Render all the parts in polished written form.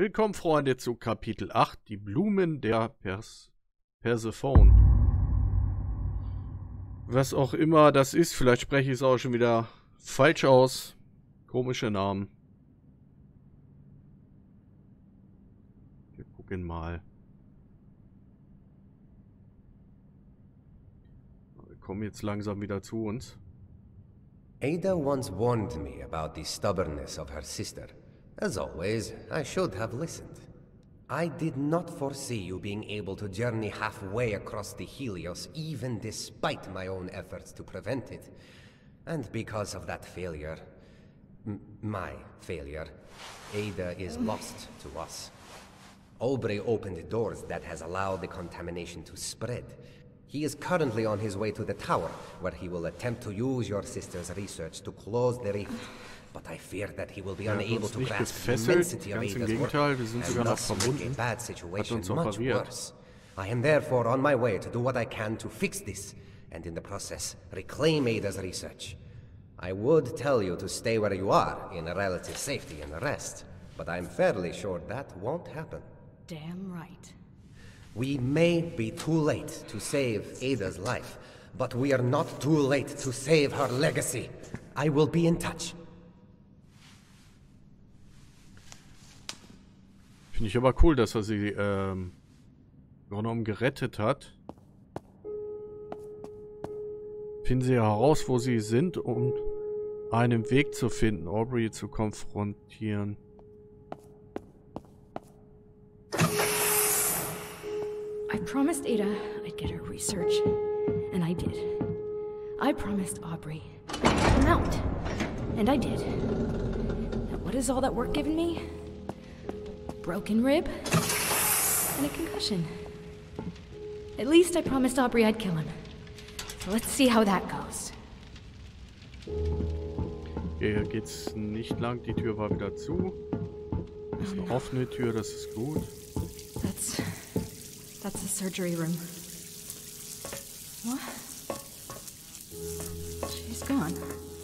Willkommen, Freunde, zu Kapitel 8, die Blumen der Persephone. Was auch immer das ist, vielleicht spreche ich es auch schon wieder falsch aus. Komische Namen. Wir gucken mal. Wir kommen jetzt langsam wieder zu uns. Ada once warned me about the stubbornness of her sister. As always, I should have listened. I did not foresee you being able to journey halfway across the Helios, even despite my own efforts to prevent it. And because of that failure, my failure, Ada is lost to us. Aubrey opened doors that has allowed the contamination to spread. He is currently on his way to the tower, where he will attempt to use your sister's research to close the rift. But I fear that he will be unable to grasp the immensity of Ada's work, and thus make a bad situation much worse. I am therefore on my way to do what I can to fix this, and in the process, reclaim Ada's research. I would tell you to stay where you are, in relative safety and rest, but I'm fairly sure that won't happen. Damn right. We may be too late to save Ada's life, but we are not too late to save her legacy. I will be in touch. Finde ich aber cool, dass er sie genommen gerettet hat. Finden Sie heraus, wo sie sind, um einen Weg zu finden, Aubrey zu konfrontieren. I promised Ada I'd get her research, and I did. I promised Aubrey an out, and I did. Now what is all that work given me? Broken rib and a concussion. At least I promised Aubrey I'd kill him. So let's see how that goes. Hier geht's nicht lang, die Tür war wieder zu. Das ist eine offene Tür, das ist gut. That's the surgery room. What? She's gone.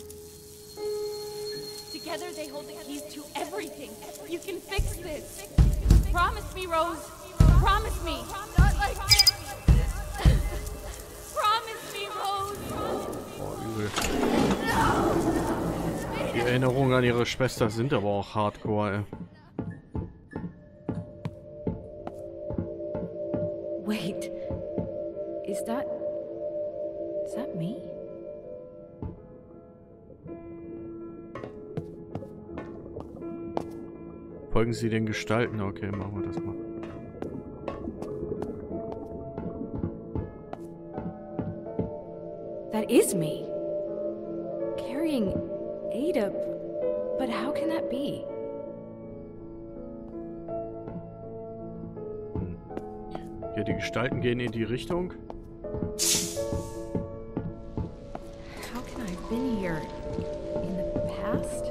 Together they hold the keys to everything. You can fix this. Promise me, Rose. Promise me. Not like this. Promise me, Rose. Oh, übel. Die Erinnerungen an ihre Schwester sind aber auch hardcore, ey. Wait. Is that me? Folgen Sie den Gestalten. Okay, machen wir das mal. That is me. Carrying Ada, but how can that be? Hier, die Gestalten gehen in die Richtung. How can I have been here in the past?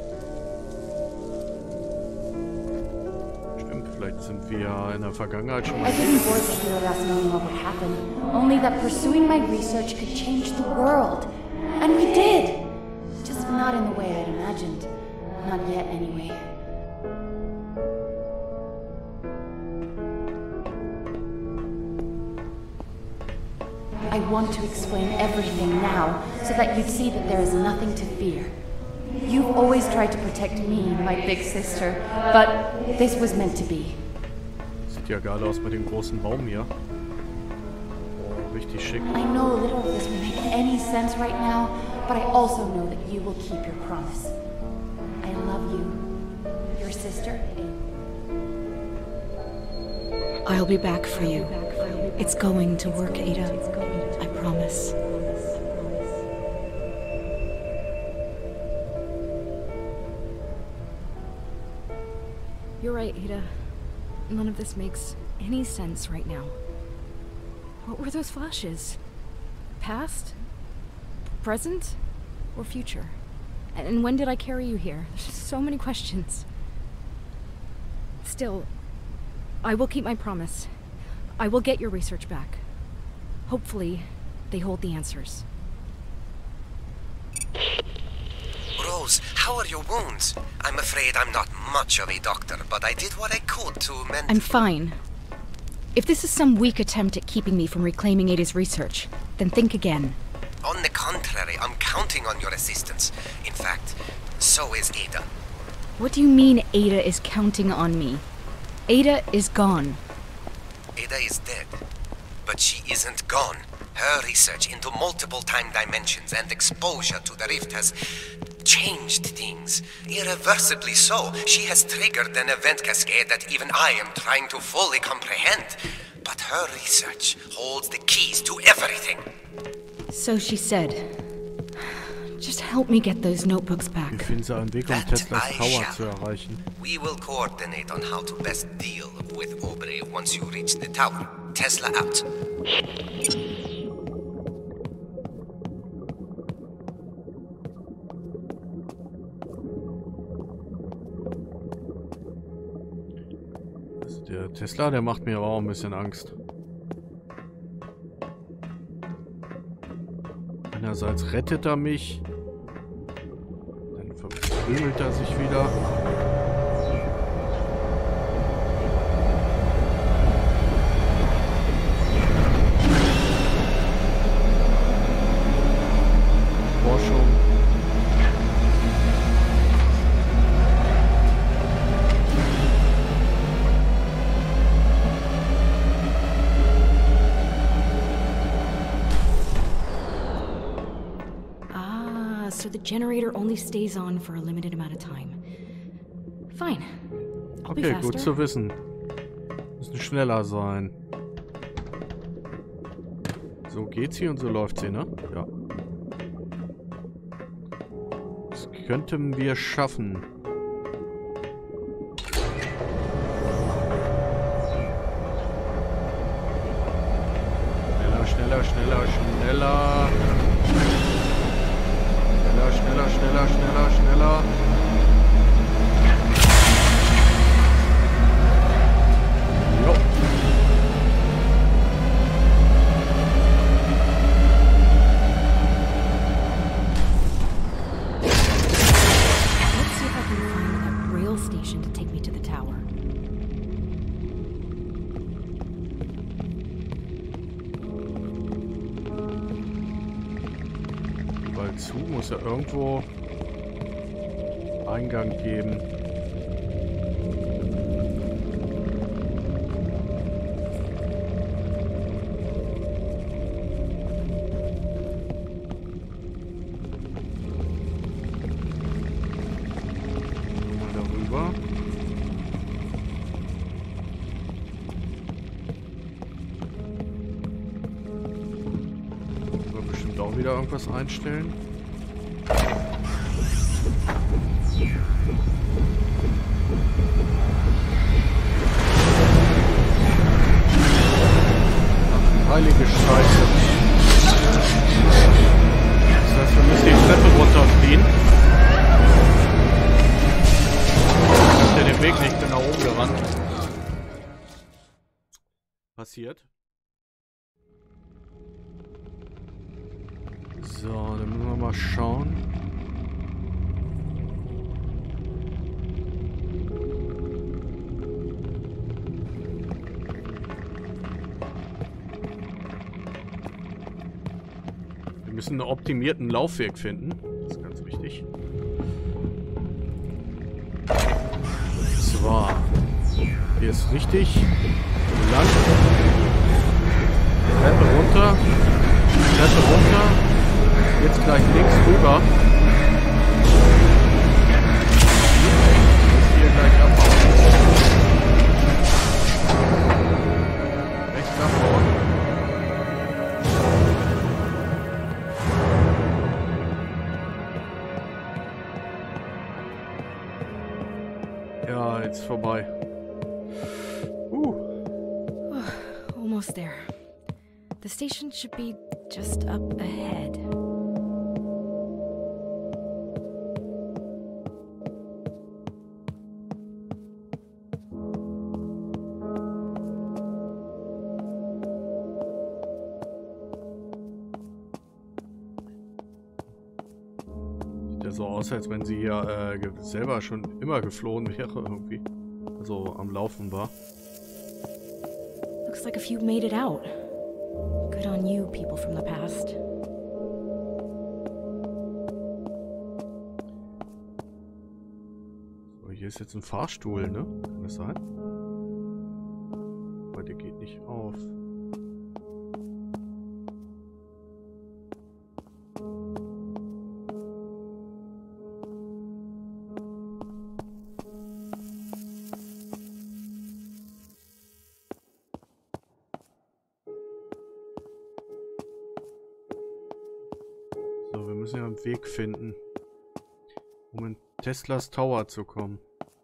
Stimmt, vielleicht sind wir in der Vergangenheit schon mal I didn't work here last knowing what would happen, only that pursuing my research could change the world. And we did! Just not in the way I'd imagined. Not yet, anyway. I want to explain everything now, so that you'd see that there is nothing to fear. You've always tried to protect me, my big sister, but this was meant to be. Sieht ja geil aus mit dem großen Baum hier. Oh, richtig schick. I know little of this will make any sense right now, but I also know that you will keep your promise. I love you. Your sister, I'll be back for you. It's going to work, Ada. I promise. You're right, Ada. None of this makes any sense right now. What were those flashes? Past? Present? Or future? And when did I carry you here? There's just so many questions. Still, I will keep my promise. I will get your research back. Hopefully, they hold the answers. Rose, How are your wounds? I'm afraid I'm not much of a doctor, but I did what I could to mend... I'm fine. If this is some weak attempt at keeping me from reclaiming Ada's research, then think again. On the contrary, I'm counting on your assistance. In fact, so is Ada. What do you mean Ada is counting on me? Ada is gone. Ada is dead, but she isn't gone. Her research into multiple time dimensions and exposure to the rift has changed things. Irreversibly so. She has triggered an event cascade that even I am trying to fully comprehend. But her research holds the keys to everything. So she said. Just help me get those notebooks back. Wie finden Sie einen Weg, um Teslas Tower zu erreichen? We will coordinate on how to best deal with Aubrey once you reach the tower. Tesla out. Also der Tesla, der macht mir aber auch ein bisschen Angst. Einerseits rettet er mich, dann verprügelt er sich wieder. Forschung. So the generator only stays on for a limited amount of time. Fine. I'll be Okay, faster. gut zu wissen. Müssen schneller sein. So geht sie und so läuft sie, ne? Ja. Das könnten wir schaffen. Schneller, schneller, schneller, schneller. Schneller, schneller, schneller, schneller. Jo. Let's see if I can find that rail station to take me to the tower. Zu muss ja irgendwo Eingang geben. Mal darüber. Können wir bestimmt auch wieder irgendwas einstellen. Heilige Scheiße. Das heißt, wir müssen die Treppe runterfliehen. Ich hab ja den Weg nicht genau oben gerannt. Passiert. So, dann müssen wir mal schauen. Wir müssen einen optimierten Laufweg finden. Das ist ganz wichtig. Und zwar hier ist richtig lang. Treppe runter. Treppe runter. Jetzt gleich links rüber. Und hier gleich abhauen. Rechts abhauen. Ja, jetzt vorbei. Almost there. The station should be just up ahead. Sieht ja so aus, als wenn sie ja selber schon immer geflohen wäre irgendwie. Also am Laufen war. Looks like a few made it out. Good on you, people from the past. So, hier ist jetzt ein Fahrstuhl, ne? Kann das sein? Aber der geht nicht auf. So, wir müssen ja einen Weg finden, um in Teslas Tower zu kommen.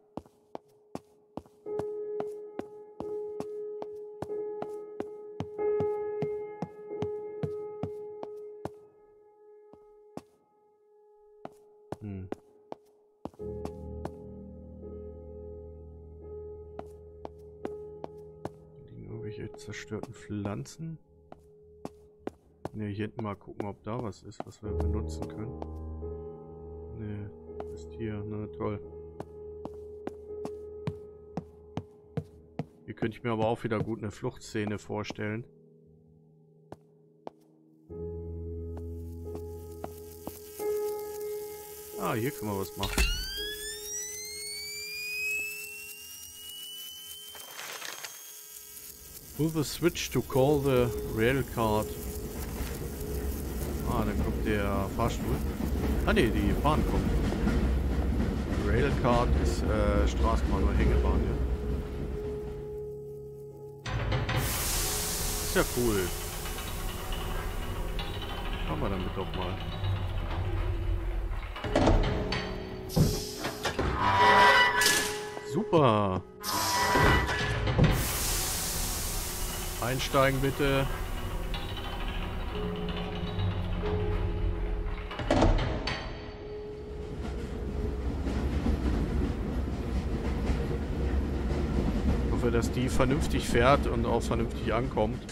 Da liegen irgendwelche zerstörten Pflanzen. Ne, hier hinten mal gucken, ob da was ist, was wir benutzen können. Ne, ist hier. Na toll. Hier könnte ich mir aber auch wieder gut eine Fluchtszene vorstellen. Ah, hier können wir was machen. Pull the switch to call the rail card. Ah, dann kommt der Fahrstuhl. Ah ne, die Bahn kommt. Railcard ist Straßenbahn oder Hängebahn, ja. Ist ja cool. Schauen wir damit doch mal. Super. Einsteigen bitte. Ich hoffe, dass die vernünftig fährt und auch vernünftig ankommt.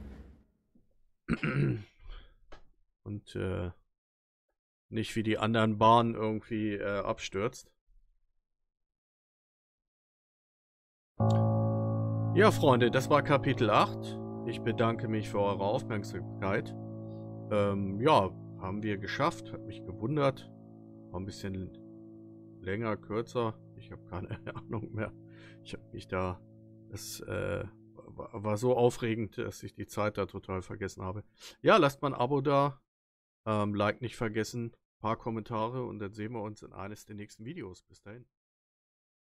Und nicht wie die anderen Bahnen irgendwie abstürzt. Ja, Freunde, das war Kapitel 8. Ich bedanke mich für eure Aufmerksamkeit. Ja, haben wir geschafft. Hat mich gewundert. War ein bisschen länger, kürzer. Ich habe keine Ahnung mehr. Ich habe mich da... Es war so aufregend, dass ich die Zeit da total vergessen habe. Ja, lasst mal ein Abo da. Like nicht vergessen. Ein paar Kommentare und dann sehen wir uns in eines der nächsten Videos. Bis dahin.